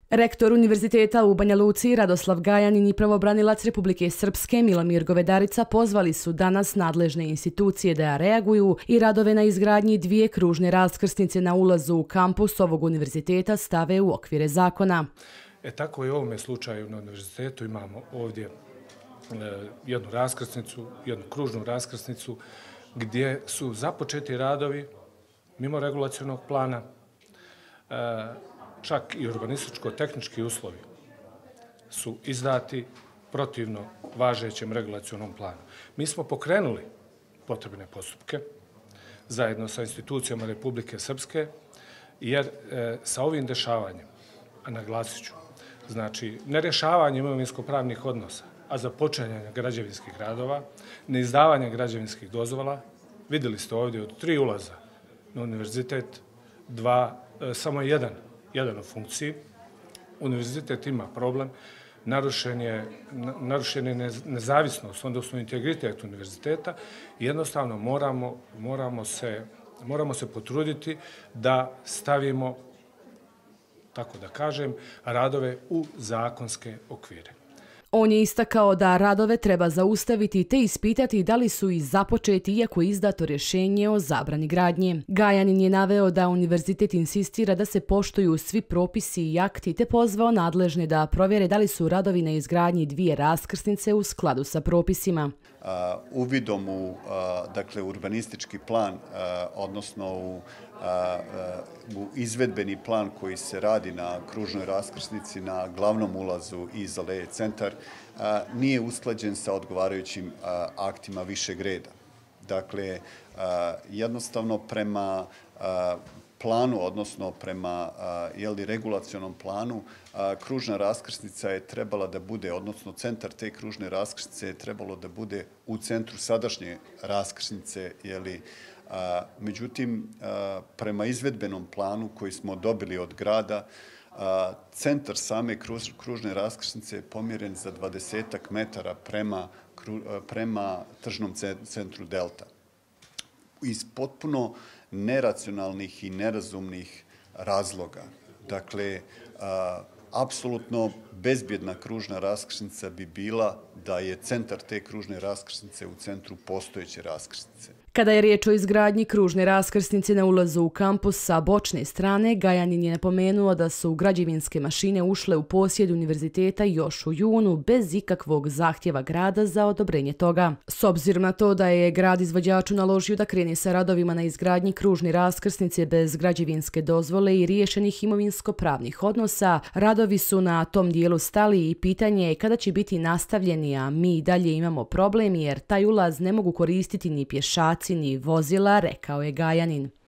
Rektor Univerziteta u Banja Luci Radoslav Gajanin i pravobranilac Republike Srpske Milomir Govedarica pozvali su danas nadležne institucije da reaguju i radove na izgradnji dvije kružne raskrsnice na ulazu u kampus ovog univerziteta stave u okvire zakona. Tako i u ovome slučaju na univerzitetu imamo ovdje jednu raskrsnicu, jednu kružnu raskrsnicu gdje su započeti radovi mimo regulacionog plana, čak i urbanističko-tehnički uslovi su izdati protivno važećem regulacionom planu. Mi smo pokrenuli potrebne postupke zajedno sa institucijama Republike Srpske, jer sa ovim dešavanjem, a naglasit ću, znači nerješavanje imovinsko-pravnih odnosa, a započinjanje građevinskih radova, neizdavanje građevinskih dozvola, vidjeli ste ovdje od 3 ulaza na univerzitet, samo jedan u funkciji. Univerzitet ima problem, narušen je nezavisnost, odnosno integritet univerziteta i jednostavno moramo se potruditi da stavimo, tako da kažem, radove u zakonske okvire. On je istakao da radove treba zaustaviti te ispitati da li su i započeti iako je izdato rješenje o zabrani gradnje. Gajanin je naveo da univerzitet insistira da se poštuju svi propisi i akti te pozvao nadležne da provjere da li su radovi na izgradnji dvije raskrsnice u skladu sa propisima. Uvidom u urbanistički plan, odnosno u izvedbeni plan koji se radi na kružnoj raskrsnici na glavnom ulazu iz Aleje Centar, nije usklađen sa odgovarajućim aktima višeg reda. Dakle, jednostavno prema planu, odnosno prema regulacionom planu, kružna raskrsnica je trebala da bude, odnosno centar te kružne raskrsnice je trebalo da bude u centru sadašnje raskrsnice. Međutim, prema izvedbenom planu koji smo dobili od grada, centar same kružne raskrsnice je pomjeren za 20 metara prema tržnom centru Delta. Iz potpuno neracionalnih i nerazumnih razloga. Dakle, apsolutno bezbjedna kružna raskrsnica bi bila da je centar te kružne raskrsnice u centru postojeće raskrsnice. Kada je riječ o izgradnji kružne raskrsnice na ulazu u kampus sa bočne strane, Gajanin je napomenuo da su građevinske mašine ušle u posjed univerziteta još u junu bez ikakvog zahtjeva grada za odobrenje toga. S obzirom na to da je grad izvođaču naložio da krene sa radovima na izgradnji kružne raskrsnice bez građevinske dozvole i riješenih imovinsko-pravnih odnosa, radovi su na tom dijelu stali i pitanje je kada će biti nastavljeni, a mi dalje imamo problem jer taj ulaz ne mogu koristiti ni pješaci ni vozila, rekao je Gajanin.